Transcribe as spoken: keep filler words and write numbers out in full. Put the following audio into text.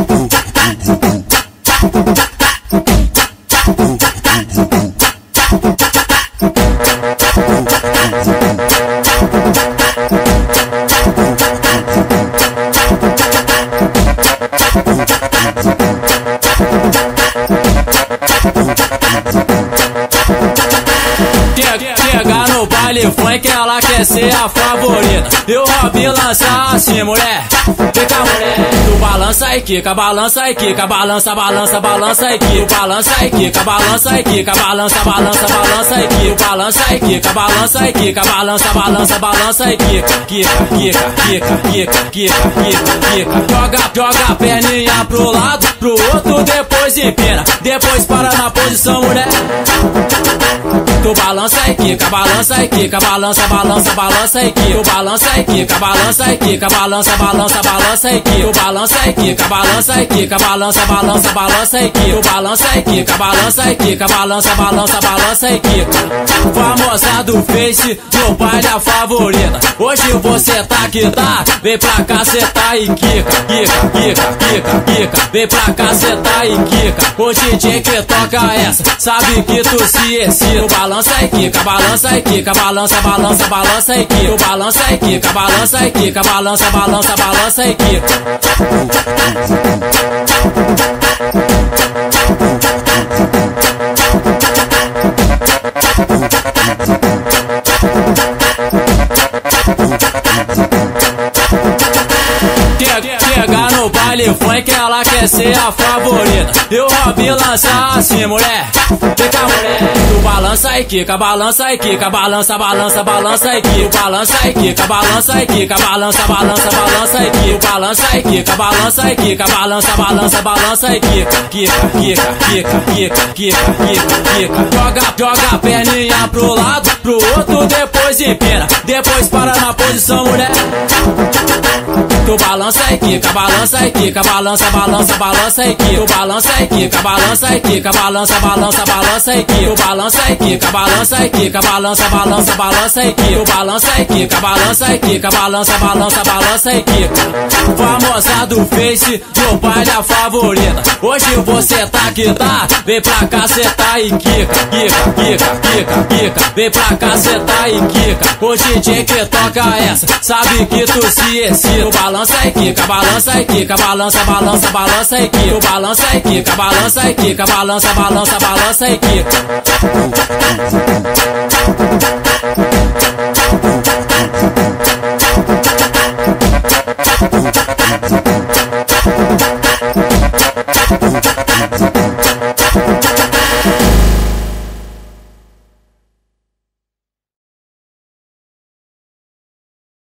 Chegar no baile funk, ela quer ser a favorita. E o Robinho lança assim, mulher. Vem cá, mulher. Tu balança e quica, balança e quica, balança, balança, balança e quica, balança e quica, balança e quica, balança, balança, balança e quica, balança e quica, balança e quica, balança, balança, balança e quica, quica, quica, quica, quica, quica, quica, quica. Joga, joga a perninha pro lado, pro outro, depois empina, depois para na posição, mulher. Tu balança e quica, balança e quica, balança, balança, balança e quica, balança e quica, balança e quica, balança, balança, balança e quica, balança e quica, balança e quica, balança, balança, balança e quica, balança e quica, balança e quica, balança, balança, balança e quica. Famosa do Face, meu pai da favorita. Hoje você tá que tá, vem pra cá cê tá e quica, quica, quica, quica, quica, vem pra cá cê tá e quica. O D J que toca essa, sabe que tu se excita. Balança e quica, balança e quica, balança, balança, balança e quica, balança e quica, balança e quica, balança, balança, balança e quica. Chegar no baile funk, ela quer ser a favorita. E o Robinho lança assim, mulher. Vem cá, mulher. Tu balança e quica, balança e quica, balança, balança, balança e quica, balança e quica, balança e quica, balança, balança, balança e quica, balança e quica, balança e quica, balança, balança, balança e quica, quica, quica, quica, quica, quica, quica, quica. Joga, joga a perninha pro lado, pro outro, depois empina, depois para na posição, mulher. Tu balança e quica, balança e quica, balança, balança, balança e quica, balança e quica, balança e quica, balança, balança, balança e quica, balança e quica, balança e quica, balança, balança, balança e quica, balança e quica, balança e quica, balança, balança, balança e quica. Famosa do Face, meu pai da favorita. Hoje você tá que tá, vem pra cá cê tá e quica, quica, quica, quica, quica, vem pra cá cê tá e quica. O D J que toca essa, sabe que tu se excita. Balança e quica, balança e quica, balança, balança, balança e quica, balança e quica, balança e quica, balança, balança, balança e quica.